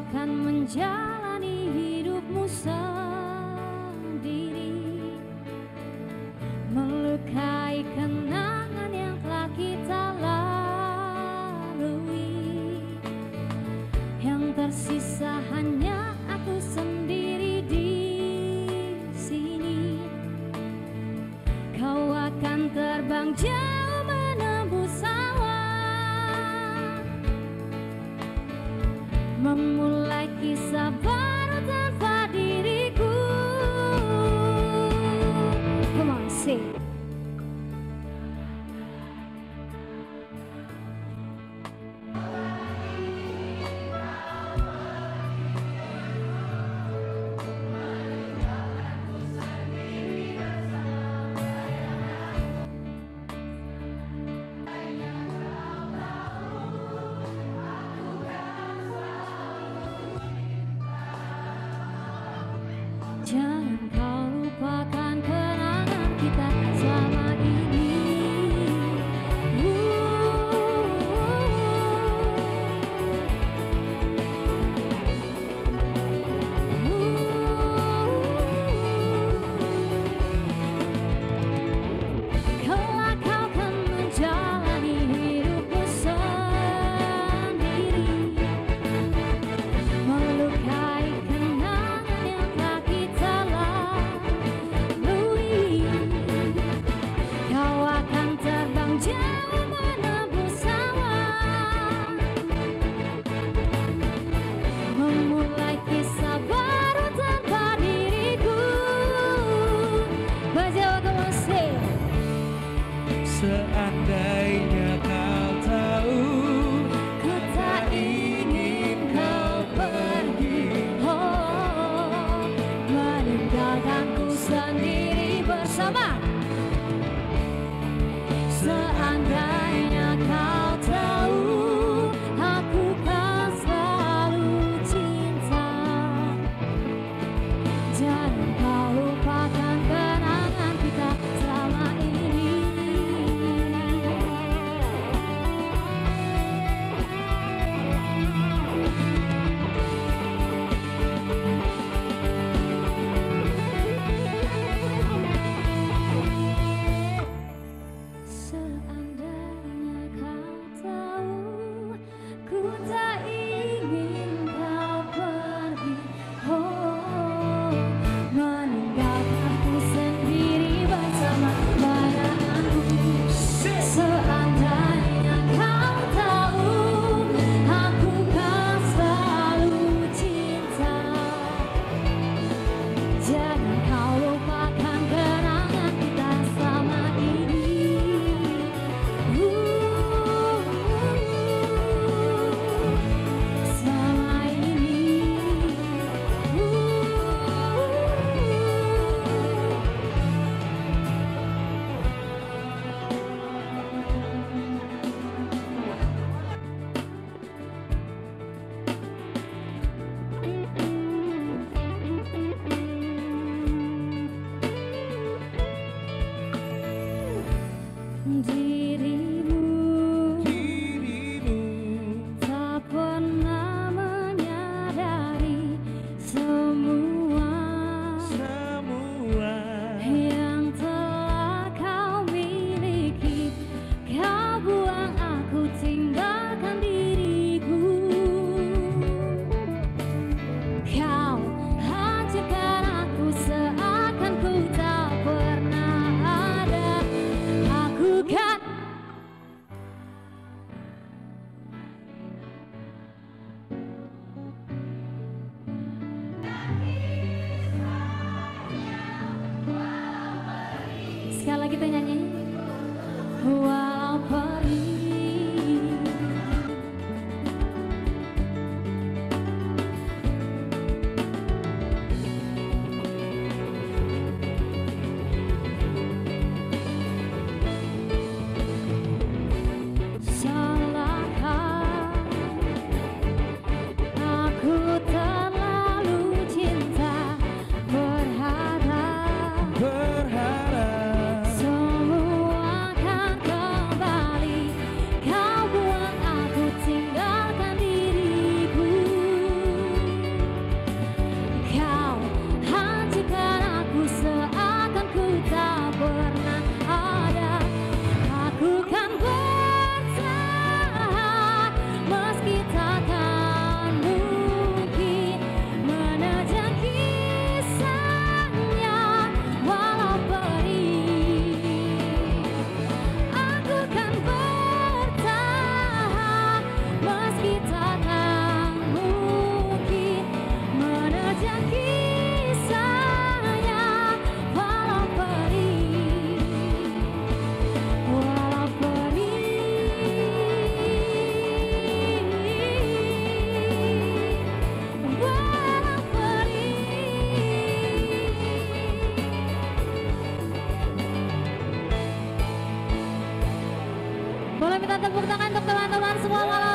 akan menjalani hidupmu sendiri, melukai kenangan yang telah kita lalui. Yang tersisa hanya aku sendiri di sini. Kau akan terbang jauh menembus awan, memulai kisah baru tanpa diriku. Come on, sing. Jangan kau lupakan kenangan kita selama ini. Kelak kau kan menjalani hidupmu sendiri, melukai kenangan yang telah kita lalui. Kau akan terbang jauh menembus awan, memulai kisah baru tanpa diriku. Baca kamu sing. Seandainya kau tahu, Ku tak ingin kau pergi, oh, meninggalkanku sendiri bersama. Seandainya kau tahu, aku kan selalu cinta. Jangan kau lupakan kenangan kita selama ini. Seandainya kau tahu, ku tak ingin kau pergi, oh, meninggalkanku sendiri bersama bayanganku. Seandainya kau tahu, aku kan selalu cinta. Jangan kau lupakan kenangan kita selama ini. Selama ini. Dirimu tak pernah menyadari semua yang telah kau miliki. Kau buang aku, tinggalkan diriku. Kau hancurkan aku seakan ku tak pernah ada. Aku kan sekali lagi kita nyanyi. Walau pergi, salahkah aku terlalu cinta, berharap berharap semua kita tepuk tangan untuk teman-teman semua malam